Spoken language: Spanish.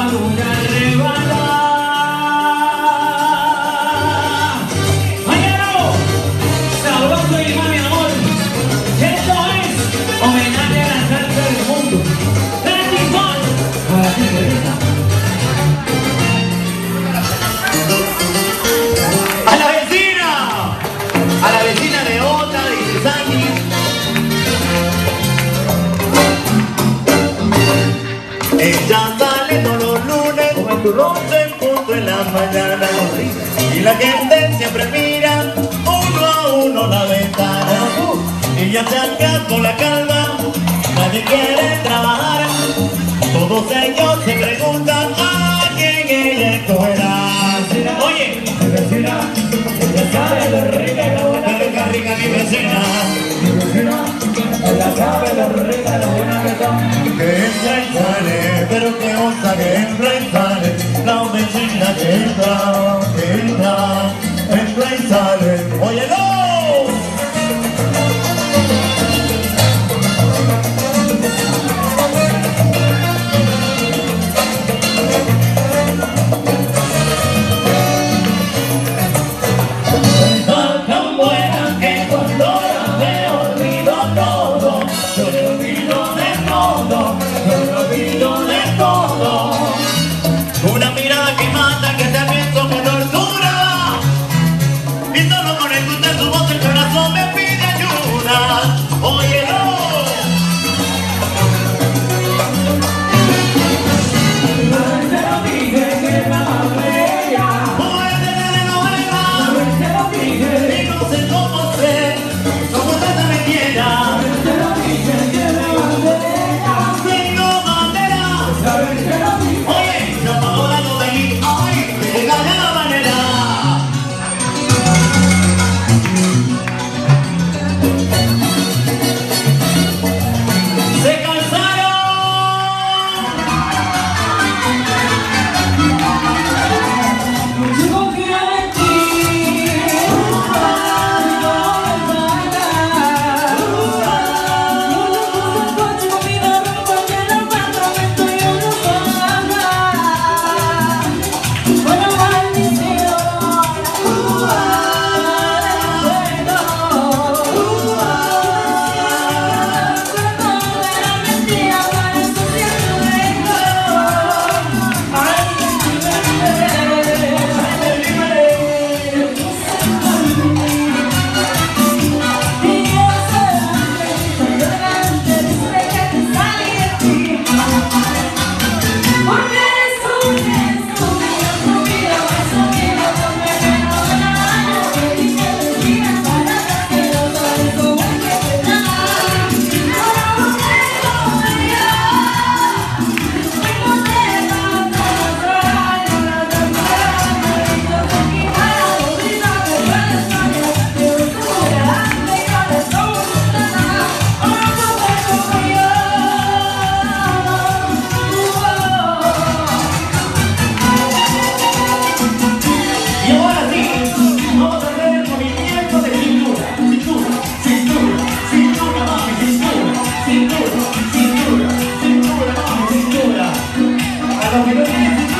luna arrebata. ¡Mañana! Sabroso y mami amor. Esto es homenaje a la salsa del mundo. ¡Tranqui Fun! Ahora sí regresa. A la vecina de Ota, de Sandy. Ella sale todos los lunes con el turrón en punto en la mañana. Y la gente siempre mira uno a uno la ventana. Ella se alcanza con la calma, nadie quiere trabajar. Todos ellos se preguntan a quién ella escogerá. Oye, Vecina, ella sabe lo rica y lo buena que está. rica mi vecina. Mi vecina, ella sabe lo rica y lo buena que está. Que entra y sale, pero que osa que entra y sale. La vecina que entra y sale. ¡Óyelo! Una mirada que mata, que te pienso que tortura. Y solo con escuchar su voz el corazón me pide ayuda. Óyelo. Se lo dije que es la más bella. Muerte de novela. Se lo dije. Y no sé cómo sé, cómo usted me quiera. Se lo dije que es la más bella. Tengo bandera. Se lo dije. Oye, no puedo hablar de mí. Ay, de cada manera. ¡Se cansaron! Yo confío en ti. Cintura, cintura, cintura. A los que no tienen